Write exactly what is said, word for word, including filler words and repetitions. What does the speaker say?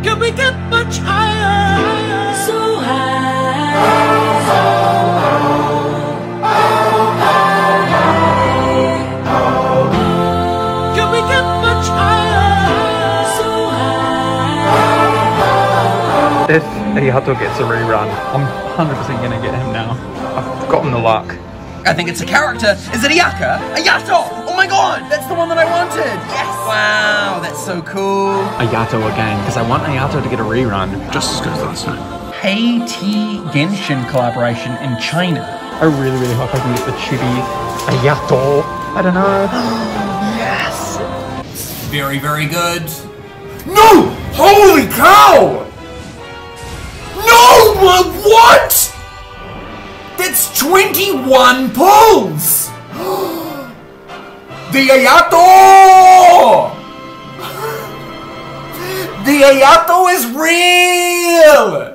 Can we get much higher? So high. Can we get much higher? So high. If Ayato gets a rerun, I'm one hundred percent gonna get him now. I've gotten the luck. I think it's a character. Is it Ayaka? Ayato! Oh my god! That's the one that I wanted! Yes! Wow, that's so cool. Ayato again, because I want Ayato to get a rerun. Just as good as last time. Hey T Genshin collaboration in China. I really, really hope I can get the chibi Ayato. I don't know. Yes! Very, very good. No! Holy cow! No! What? That's twenty-one pulls! The Ayato! The Ayato is real!